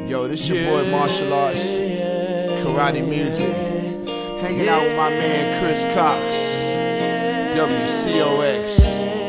Yo, this your boy Martial Arts, Karate Music, hanging out with my man Chris Cox, WCOX.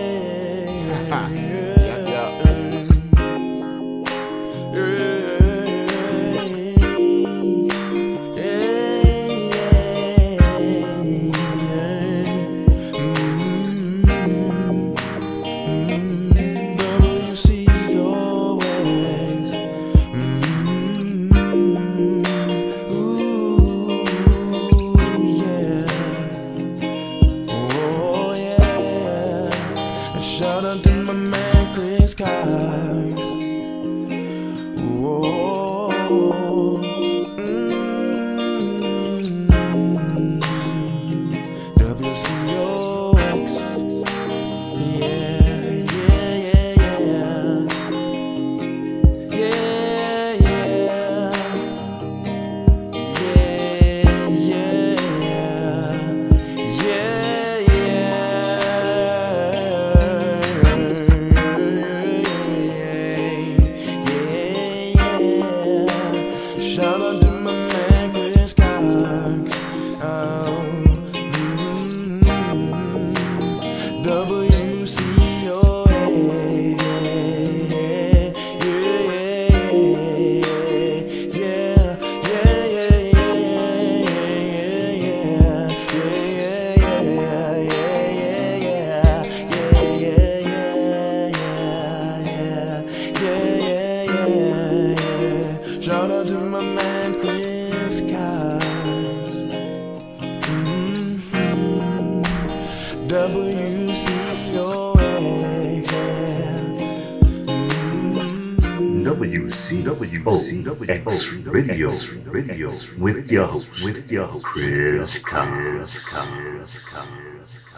Shout out to my man Chris Cox. WCOX. Yeah, yeah, yeah, yeah. Yeah, yeah. Yeah, yeah. Yeah, yeah. Shout out to my man Chris Cox. Shout out to my man Chris Cox. WCOX Radio with your host, Chris Cox.